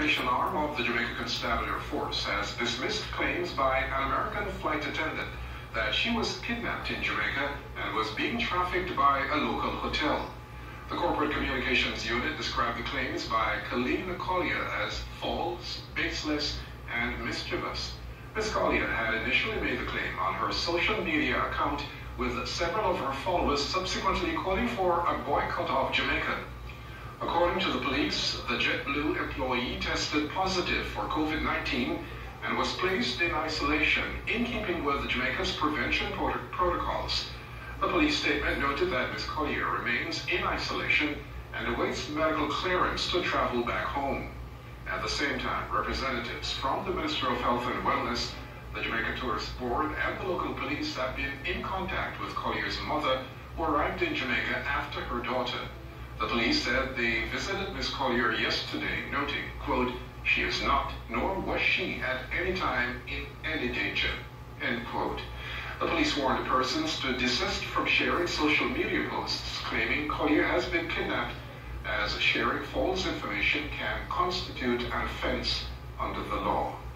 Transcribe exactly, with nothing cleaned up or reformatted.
Immigration arm of the Jamaica Constabulary Force has dismissed claims by an American flight attendant that she was kidnapped in Jamaica and was being trafficked by a local hotel. The Corporate Communications Unit described the claims by Colleen Collier as false, baseless, and mischievous. Miz Collier had initially made the claim on her social media account, with several of her followers subsequently calling for a boycott of Jamaica. According to the police, the JetBlue employee tested positive for COVID nineteen and was placed in isolation in keeping with Jamaica's prevention prot protocols. The police statement noted that Miz Collier remains in isolation and awaits medical clearance to travel back home. At the same time, representatives from the Ministry of Health and Wellness, the Jamaica Tourist Board, and the local police have been in contact with Collier's mother, who arrived in Jamaica after her daughter. The police said they visited Miz Collier yesterday, noting, quote, "She is not, nor was she at any time in any danger," end quote. The police warned persons to desist from sharing social media posts claiming Collier has been kidnapped, as sharing false information can constitute an offense under the law.